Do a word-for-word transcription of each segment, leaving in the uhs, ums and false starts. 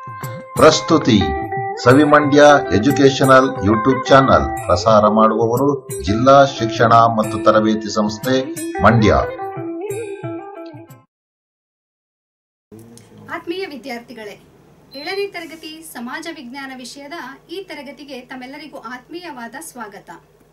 ಪ್ರಸ್ತುತಿ ಸವಿಮಂಡ್ಯ educational YouTube channel. ಪ್ರಸಾರ ಮಾಡುವವರು ಜಿಲ್ಲಾ ಶಿಕ್ಷಣ ಮತ್ತು ತರಬೇತಿ ಸಂಸ್ಥೆ ಮಂಡ್ಯ. ಆತ್ಮೀಯ ವಿದ್ಯಾರ್ಥಿಗಳೇ, ಏಳನೇ ತರಗತಿ ಸಮಾಜ ವಿಜ್ಞಾನ ವಿಷಯದ ಈ ತರಗತಿಗೆ ತಮ್ಮೆಲ್ಲರಿಗೂ ಆತ್ಮೀಯವಾದ ಸ್ವಾಗತ.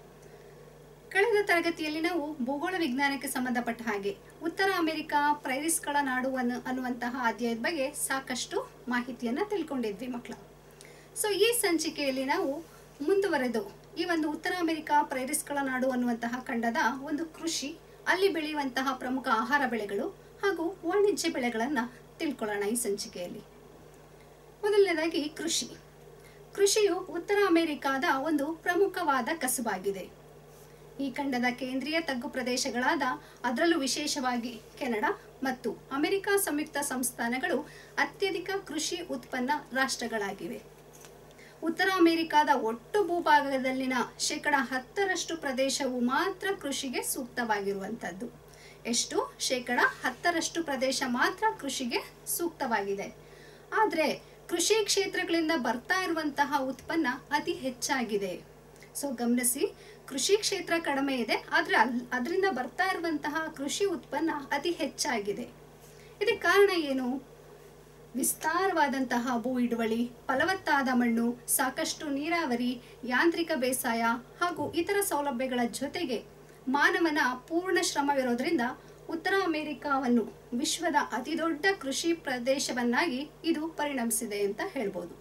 ಕಳೆದ ತರಗತಿಯಲ್ಲಿ ನಾವು ಭೂಗೋಳ ವಿಜ್ಞಾನಕ್ಕೆ ಸಂಬಂಧಪಟ್ಟ ಹಾಗೆ ಉತ್ತರ ಅಮೆರಿಕ ಪ್ರೈರಿಸ್ಗಳ ನಾಡು ಅನ್ನು ಅನ್ನುವಂತಹ ಅಧ್ಯಾಯದ ಬಗ್ಗೆ ಸಾಕಷ್ಟು ಮಾಹಿತಿಯನ್ನು ತಿಳ್ಕೊಂಡಿದ್ವಿ ಮಕ್ಕಳ. ಸೊ ಈ ಸಂಚಿಕೆಯಲ್ಲಿ ನಾವು ಮುಂದುವರೆದು ಈ ಒಂದು ಉತ್ತರ ಅಮೆರಿಕ ಪ್ರೈರಿಸ್ಗಳ ನಾಡು ಅನ್ನುವಂತಹ ಖಂಡದ ಒಂದು ಕೃಷಿ, ಅಲ್ಲಿ ಬೆಳೆಯುವಂತಹ ಪ್ರಮುಖ ಆಹಾರ ಬೆಳೆಗಳು ಹಾಗೂ ವಾಣಿಜ್ಯ ಬೆಳೆಗಳನ್ನು ತಿಳ್ಕೊಳ್ಳೋಣ ಈ ಸಂಚಿಕೆಯಲ್ಲಿ. ಮೊದಲನೇದಾಗಿ ಕೃಷಿ. ಕೃಷಿಯು ಉತ್ತರ ಅಮೆರಿಕಾದ ಒಂದು ಪ್ರಮುಖವಾದ ಕಸುಬಾಗಿದೆ. ಈ ಖಂಡದ ಕೇಂದ್ರೀಯ ತಗ್ಗು ಪ್ರದೇಶಗಳಾದ ಅದರಲ್ಲೂ ವಿಶೇಷವಾಗಿ ಕೆನಡಾ ಮತ್ತು ಅಮೆರಿಕ ಸಂಯುಕ್ತ ಸಂಸ್ಥಾನಗಳು ಅತ್ಯಧಿಕ ಕೃಷಿ ಉತ್ಪನ್ನ ರಾಷ್ಟ್ರಗಳಾಗಿವೆ. ಉತ್ತರ ಅಮೆರಿಕಾದ ಒಟ್ಟು ಭೂಭಾಗದಲ್ಲಿನ ಶೇಕಡ ಹತ್ತರಷ್ಟು ಪ್ರದೇಶವು ಮಾತ್ರ ಕೃಷಿಗೆ ಸೂಕ್ತವಾಗಿರುವಂಥದ್ದು. ಎಷ್ಟು? ಶೇಕಡ ಹತ್ತರಷ್ಟು ಪ್ರದೇಶ ಮಾತ್ರ ಕೃಷಿಗೆ ಸೂಕ್ತವಾಗಿದೆ. ಆದರೆ ಕೃಷಿ ಕ್ಷೇತ್ರಗಳಿಂದ ಬರ್ತಾ ಇರುವಂತಹ ಉತ್ಪನ್ನ ಅತಿ ಹೆಚ್ಚಾಗಿದೆ. ಸೊ ಗಮನಿಸಿ, ಕೃಷಿ ಕ್ಷೇತ್ರ ಕಡಿಮೆ ಇದೆ, ಆದರೆ ಅಲ್ ಅದರಿಂದ ಬರ್ತಾ ಇರುವಂತಹ ಕೃಷಿ ಉತ್ಪನ್ನ ಅತಿ ಹೆಚ್ಚಾಗಿದೆ. ಇದಕ್ಕೆ ಕಾರಣ ಏನು? ವಿಸ್ತಾರವಾದಂತಹ ಭೂ ಹಿಡುವಳಿ, ಫಲವತ್ತಾದ ಮಣ್ಣು, ಸಾಕಷ್ಟು ನೀರಾವರಿ, ಯಾಂತ್ರಿಕ ಬೇಸಾಯ ಹಾಗೂ ಇತರ ಸೌಲಭ್ಯಗಳ ಜೊತೆಗೆ ಮಾನವನ ಪೂರ್ಣ ಶ್ರಮವಿರೋದ್ರಿಂದ ಉತ್ತರ ಅಮೆರಿಕಾವನ್ನು ವಿಶ್ವದ ಅತಿದೊಡ್ಡ ಕೃಷಿ ಪ್ರದೇಶವನ್ನಾಗಿ ಇದು ಪರಿಣಮಿಸಿದೆ ಅಂತ ಹೇಳ್ಬೋದು.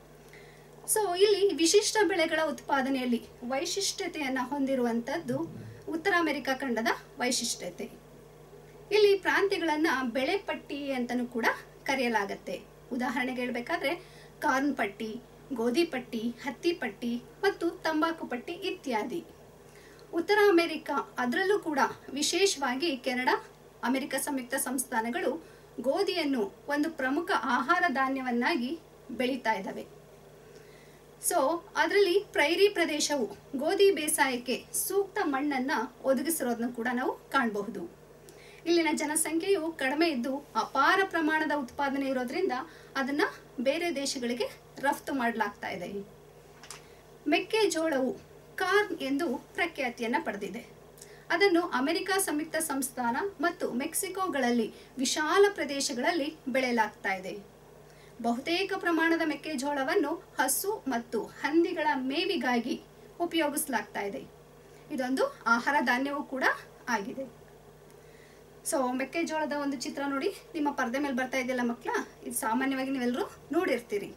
ಸೊ ಇಲ್ಲಿ ವಿಶಿಷ್ಟ ಬೆಳೆಗಳ ಉತ್ಪಾದನೆಯಲ್ಲಿ ವೈಶಿಷ್ಟ್ಯತೆಯನ್ನು ಹೊಂದಿರುವಂಥದ್ದು ಉತ್ತರ ಅಮೆರಿಕ ಖಂಡದ ವೈಶಿಷ್ಟ್ಯತೆ. ಇಲ್ಲಿ ಪ್ರಾಂತ್ಯಗಳನ್ನು ಬೆಳೆ ಪಟ್ಟಿ ಅಂತಲೂ ಕೂಡ ಕರೆಯಲಾಗತ್ತೆ. ಉದಾಹರಣೆಗೆ ಹೇಳಬೇಕಾದ್ರೆ ಕಾರ್ನ್ ಪಟ್ಟಿ, ಗೋಧಿ ಪಟ್ಟಿ, ಹತ್ತಿ ಪಟ್ಟಿ ಮತ್ತು ತಂಬಾಕು ಪಟ್ಟಿ ಇತ್ಯಾದಿ. ಉತ್ತರ ಅಮೆರಿಕ, ಅದರಲ್ಲೂ ಕೂಡ ವಿಶೇಷವಾಗಿ ಕೆನಡಾ, ಅಮೆರಿಕ ಸಂಯುಕ್ತ ಸಂಸ್ಥಾನಗಳು ಗೋಧಿಯನ್ನು ಒಂದು ಪ್ರಮುಖ ಆಹಾರ ಧಾನ್ಯವನ್ನಾಗಿ ಬೆಳೀತಾ ಇದ್ದಾವೆ. ಸೊ ಅದರಲ್ಲಿ ಪ್ರೈರಿ ಪ್ರದೇಶವು ಗೋಧಿ ಬೇಸಾಯಕ್ಕೆ ಸೂಕ್ತ ಮಣ್ಣನ್ನು ಒದಗಿಸಿರೋದನ್ನು ಕೂಡ ನಾವು ಕಾಣಬಹುದು. ಇಲ್ಲಿನ ಜನಸಂಖ್ಯೆಯು ಕಡಿಮೆ ಇದ್ದು ಅಪಾರ ಪ್ರಮಾಣದ ಉತ್ಪಾದನೆ ಇರೋದ್ರಿಂದ ಅದನ್ನು ಬೇರೆ ದೇಶಗಳಿಗೆ ರಫ್ತು ಮಾಡಲಾಗ್ತಾ ಇದೆ. ಮೆಕ್ಕೆಜೋಳವು ಕಾರ್ನ್ ಎಂದು ಪ್ರಖ್ಯಾತಿಯನ್ನು ಪಡೆದಿದೆ. ಅದನ್ನು ಅಮೆರಿಕ ಸಂಯುಕ್ತ ಸಂಸ್ಥಾನ ಮತ್ತು ಮೆಕ್ಸಿಕೋಗಳಲ್ಲಿ ವಿಶಾಲ ಪ್ರದೇಶಗಳಲ್ಲಿ ಬೆಳೆಯಲಾಗ್ತಾ ಇದೆ. ಬಹುತೇಕ ಪ್ರಮಾಣದ ಮೆಕ್ಕೆಜೋಳವನ್ನು ಹಸು ಮತ್ತು ಹಂದಿಗಳ ಮೇವಿಗಾಗಿ ಉಪಯೋಗಿಸಲಾಗ್ತಾ ಇದೆ. ಇದೊಂದು ಆಹಾರ ಧಾನ್ಯವೂ ಕೂಡ ಆಗಿದೆ. ಸೊ ಮೆಕ್ಕೆಜೋಳದ ಒಂದು ಚಿತ್ರ ನೋಡಿ, ನಿಮ್ಮ ಪರದೆ ಮೇಲೆ ಬರ್ತಾ ಇದೆಯಲ್ಲ ಮಕ್ಕಳ, ಇದು ಸಾಮಾನ್ಯವಾಗಿ ನೀವೆಲ್ಲರೂ ನೋಡಿರ್ತೀರಿ.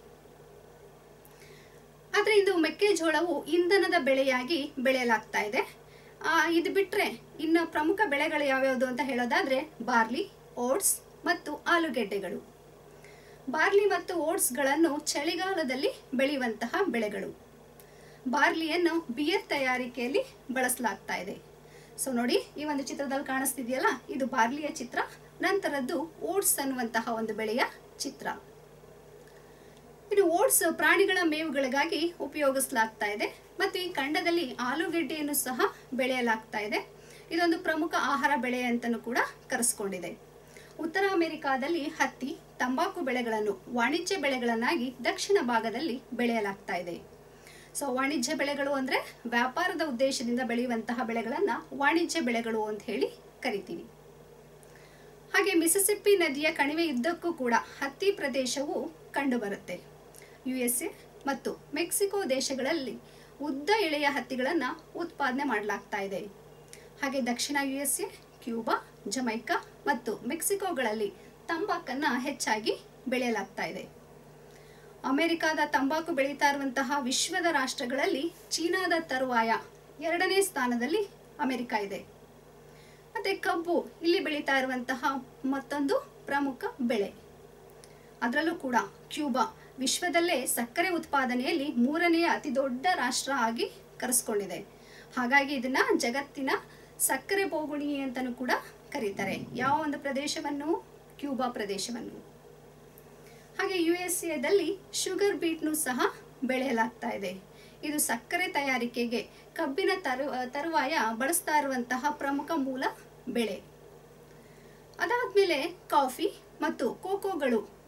ಆದರೆ ಇದು ಮೆಕ್ಕೆಜೋಳವು ಇಂಧನದ ಬೆಳೆಯಾಗಿ ಬೆಳೆಯಲಾಗ್ತಾ ಇದೆ. ಇದು ಬಿಟ್ಟರೆ ಇನ್ನು ಪ್ರಮುಖ ಬೆಳೆಗಳು ಯಾವ್ಯಾವುದು ಅಂತ ಹೇಳೋದಾದರೆ ಬಾರ್ಲಿ, ಓಟ್ಸ್ ಮತ್ತು ಆಲೂಗೆಡ್ಡೆಗಳು. ಬಾರ್ಲಿ ಮತ್ತು ಓಟ್ಸ್ಗಳನ್ನು ಚಳಿಗಾಲದಲ್ಲಿ ಬೆಳೆಯುವಂತಹ ಬೆಳೆಗಳು. ಬಾರ್ಲಿಯನ್ನು ಬಿಯರ್ ತಯಾರಿಕೆಯಲ್ಲಿ ಬಳಸಲಾಗ್ತಾ ಇದೆ. ಸೊ ನೋಡಿ, ಈ ಒಂದು ಚಿತ್ರದಲ್ಲಿ ಕಾಣಿಸ್ತಿದೆಯಲ್ಲ, ಇದು ಬಾರ್ಲಿಯ ಚಿತ್ರ. ನಂತರದ್ದು ಓಟ್ಸ್ ಅನ್ನುವಂತಹ ಒಂದು ಬೆಳೆಯ ಚಿತ್ರ. ಇನ್ನು ಓಟ್ಸ್ ಪ್ರಾಣಿಗಳ ಮೇವುಗಳಿಗಾಗಿ ಉಪಯೋಗಿಸಲಾಗ್ತಾ ಇದೆ ಮತ್ತು ಈ ಖಂಡದಲ್ಲಿ ಆಲೂಗೆಡ್ಡೆಯನ್ನು ಸಹ ಬೆಳೆಯಲಾಗ್ತಾ ಇದೆ. ಇದೊಂದು ಪ್ರಮುಖ ಆಹಾರ ಬೆಳೆ ಅಂತಲೂ ಕೂಡ ಕರೆಸ್ಕೊಂಡಿದೆ. ಉತ್ತರ ಅಮೆರಿಕಾದಲ್ಲಿ ಹತ್ತಿ, ತಂಬಾಕು ಬೆಳೆಗಳನ್ನು ವಾಣಿಜ್ಯ ಬೆಳೆಗಳನ್ನಾಗಿ ದಕ್ಷಿಣ ಭಾಗದಲ್ಲಿ ಬೆಳೆಯಲಾಗ್ತಾ ಇದೆ. ಸೊ ವಾಣಿಜ್ಯ ಬೆಳೆಗಳು ಅಂದರೆ ವ್ಯಾಪಾರದ ಉದ್ದೇಶದಿಂದ ಬೆಳೆಯುವಂತಹ ಬೆಳೆಗಳನ್ನು ವಾಣಿಜ್ಯ ಬೆಳೆಗಳು ಅಂತ ಹೇಳಿ ಕರಿತೀವಿ. ಹಾಗೆ ಮಿಸಿಸಿಪ್ಪಿ ನದಿಯ ಕಣಿವೆಯುದ್ದಕ್ಕೂ ಕೂಡ ಹತ್ತಿ ಪ್ರದೇಶವು ಕಂಡುಬರುತ್ತೆ. ಯು ಎಸ್ ಎ ಮತ್ತು ಮೆಕ್ಸಿಕೋ ದೇಶಗಳಲ್ಲಿ ಉದ್ದ ಎಳೆಯ ಹತ್ತಿಗಳನ್ನು ಉತ್ಪಾದನೆ ಮಾಡಲಾಗ್ತಾ ಇದೆ. ಹಾಗೆ ದಕ್ಷಿಣ U S A, Cuba, Jamaica ಮತ್ತು ಮೆಕ್ಸಿಕೋಗಳಲ್ಲಿ ತಂಬಾಕನ್ನು ಹೆಚ್ಚಾಗಿ ಬೆಳೆಯಲಾಗ್ತಾ ಇದೆ. ಅಮೆರಿಕಾದ ತಂಬಾಕು ಬೆಳೀತಾ ಇರುವಂತಹ ವಿಶ್ವದ ರಾಷ್ಟ್ರಗಳಲ್ಲಿ ಚೀನಾದ ತರುವಾಯ ಎರಡನೇ ಸ್ಥಾನದಲ್ಲಿ ಅಮೆರಿಕ ಇದೆ. ಮತ್ತು ಕಬ್ಬು ಇಲ್ಲಿ ಬೆಳೀತಾ ಇರುವಂತಹ ಮತ್ತೊಂದು ಪ್ರಮುಖ ಬೆಳೆ. ಅದರಲ್ಲೂ ಕೂಡ ಕ್ಯೂಬಾ ವಿಶ್ವದಲ್ಲೇ ಸಕ್ಕರೆ ಉತ್ಪಾದನೆಯಲ್ಲಿ ಮೂರನೆಯ ಅತಿ ದೊಡ್ಡ ರಾಷ್ಟ್ರ ಆಗಿ ಕರೆಸ್ಕೊಂಡಿದೆ. ಹಾಗಾಗಿ ಇದನ್ನ ಜಗತ್ತಿನ ಸಕ್ಕರೆ ಬೋಗುಣಿ ಅಂತಲೂ ಕೂಡ ಕರೀತಾರೆ. ಯಾವ ಒಂದು ಪ್ರದೇಶವನ್ನು? ಕ್ಯೂಬಾ ಪ್ರದೇಶವನ್ನು. ಹಾಗೆ ಯು ಎಸ್ ಎದಲ್ಲಿ ಶುಗರ್ ಬೀಟ್ನು ಸಹ ಬೆಳೆಯಲಾಗ್ತಾ ಇದೆ. ಇದು ಸಕ್ಕರೆ ತಯಾರಿಕೆಗೆ ಕಬ್ಬಿನ ತರು ತರುವಾಯ ಬಳಸ್ತಾ ಇರುವಂತಹ ಪ್ರಮುಖ ಮೂಲ ಬೆಳೆ. ಅದಾದ್ಮೇಲೆ ಕಾಫಿ ಮತ್ತು ಕೋಕೋಗಳು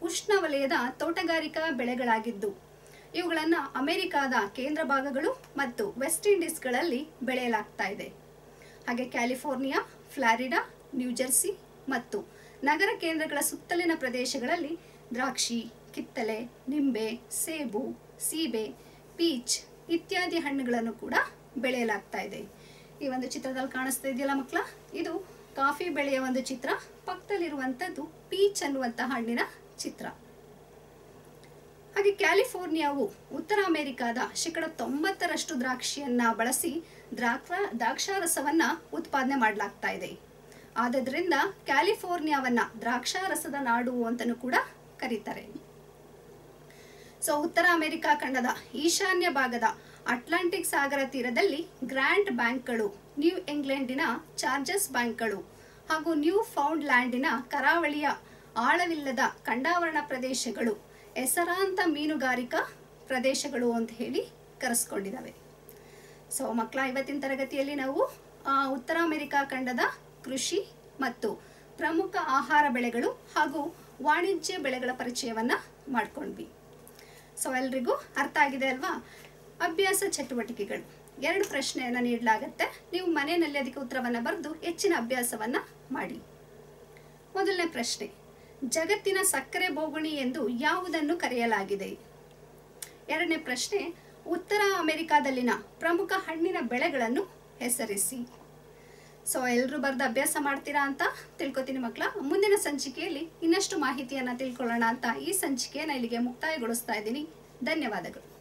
ಉಷ್ಣವಲಯದ ತೋಟಗಾರಿಕಾ ಬೆಳೆಗಳಾಗಿದ್ದು ಇವುಗಳನ್ನು ಅಮೆರಿಕಾದ ಕೇಂದ್ರ ಭಾಗಗಳು ಮತ್ತು ವೆಸ್ಟ್ ಇಂಡೀಸ್ಗಳಲ್ಲಿ ಬೆಳೆಯಲಾಗ್ತಾ ಇದೆ. ಹಾಗೆ ಕ್ಯಾಲಿಫೋರ್ನಿಯಾ, ಫ್ಲಾರಿಡಾ, ನ್ಯೂಜೆರ್ಸಿ ಮತ್ತು ನಗರ ಕೇಂದ್ರಗಳ ಸುತ್ತಲಿನ ಪ್ರದೇಶಗಳಲ್ಲಿ ದ್ರಾಕ್ಷಿ, ಕಿತ್ತಳೆ, ನಿಂಬೆ, ಸೇಬು, ಸೀಬೆ, ಪೀಚ್ ಇತ್ಯಾದಿ ಹಣ್ಣುಗಳನ್ನು ಕೂಡ ಬೆಳೆಯಲಾಗ್ತಾ ಇದೆ. ಈ ಒಂದು ಚಿತ್ರದಲ್ಲಿ ಕಾಣಿಸ್ತಾ ಇದೆಯಲ್ಲ ಮಕ್ಕಳ, ಇದು ಕಾಫಿ ಬೆಳೆಯ ಒಂದು ಚಿತ್ರ. ಪಕ್ಕದಲ್ಲಿರುವಂಥದ್ದು ಪೀಚ್ ಅನ್ನುವಂತಹ ಹಣ್ಣಿನ ಚಿತ್ರ. ಹಾಗೆ ಕ್ಯಾಲಿಫೋರ್ನಿಯಾವು ಉತ್ತರ ಅಮೆರಿಕಾದ ಶೇಕಡ ತೊಂಬತ್ತರಷ್ಟು ದ್ರಾಕ್ಷಿಯನ್ನ ಬಳಸಿ ದ್ರಾಕ್ಷ ದ್ರಾಕ್ಷಾರಸವನ್ನ ಉತ್ಪಾದನೆ ಮಾಡಲಾಗ್ತಾ ಇದೆ. ಆದ್ದರಿಂದ ಕ್ಯಾಲಿಫೋರ್ನಿಯಾವನ್ನ ದ್ರಾಕ್ಷಾರಸದ ನಾಡು ಅಂತಲೂ ಕೂಡ ಕರೀತಾರೆ. ಸೊ ಉತ್ತರ ಅಮೆರಿಕಾ ಖಂಡದ ಈಶಾನ್ಯ ಭಾಗದ ಅಟ್ಲಾಂಟಿಕ್ ಸಾಗರ ತೀರದಲ್ಲಿ ಗ್ರ್ಯಾಂಡ್ ಬ್ಯಾಂಕ್ಗಳು, ನ್ಯೂ ಇಂಗ್ಲೆಂಡಿನ ಚಾರ್ಜಸ್ ಬ್ಯಾಂಕ್ಗಳು ಹಾಗೂ ನ್ಯೂ ಫೌಂಡ್ ಲ್ಯಾಂಡಿನ ಕರಾವಳಿಯ ಆಳವಿಲ್ಲದ ಕಂಡಾವರಣ ಪ್ರದೇಶಗಳು ಹೆಸರಾಂತ ಮೀನುಗಾರಿಕಾ ಪ್ರದೇಶಗಳು ಅಂತ ಹೇಳಿ ಕರೆಸ್ಕೊಂಡಿದ್ದಾವೆ. ಸೊ ಮಕ್ಕಳ, ಇವತ್ತಿನ ತರಗತಿಯಲ್ಲಿ ನಾವು ಉತ್ತರ ಅಮೆರಿಕಾ ಖಂಡದ ಕೃಷಿ ಮತ್ತು ಪ್ರಮುಖ ಆಹಾರ ಬೆಳೆಗಳು ಹಾಗೂ ವಾಣಿಜ್ಯ ಬೆಳೆಗಳ ಪರಿಚಯವನ್ನ ಮಾಡ್ಕೊಂಡ್ವಿ. ಸೊ ಎಲ್ರಿಗೂ ಅರ್ಥ ಆಗಿದೆ ಅಲ್ವಾ? ಅಭ್ಯಾಸ ಚಟುವಟಿಕೆಗಳು, ಎರಡು ಪ್ರಶ್ನೆಯನ್ನು ನೀಡಲಾಗುತ್ತೆ. ನೀವು ಮನೆಯಲ್ಲಿ ಅದಕ್ಕೆ ಉತ್ತರವನ್ನು ಬರೆದು ಹೆಚ್ಚಿನ ಅಭ್ಯಾಸವನ್ನ ಮಾಡಿ. ಮೊದಲನೇ ಪ್ರಶ್ನೆ, ಜಗತ್ತಿನ ಸಕ್ಕರೆ ಬೋಗುಣಿ ಎಂದು ಯಾವುದನ್ನು ಕರೆಯಲಾಗಿದೆ? ಎರಡನೇ ಪ್ರಶ್ನೆ, ಉತ್ತರ ಅಮೆರಿಕಾದಲ್ಲಿನ ಪ್ರಮುಖ ಹಣ್ಣಿನ ಬೆಳೆಗಳನ್ನು ಹೆಸರಿಸಿ. ಸೊ ಎಲ್ಲರೂ ಬರೆದು ಅಭ್ಯಾಸ ಮಾಡ್ತೀರಾ ಅಂತ ತಿಳ್ಕೊತೀನಿ ಮಕ್ಕಳ. ಮುಂದಿನ ಸಂಚಿಕೆಯಲ್ಲಿ ಇನ್ನಷ್ಟು ಮಾಹಿತಿಯನ್ನು ತಿಳ್ಕೊಳ್ಳೋಣ ಅಂತ ಈ ಸಂಚಿಕೆಯನ್ನು ಇಲ್ಲಿಗೆ ಮುಕ್ತಾಯಗೊಳಿಸ್ತಾ ಇದ್ದೀನಿ. ಧನ್ಯವಾದಗಳು.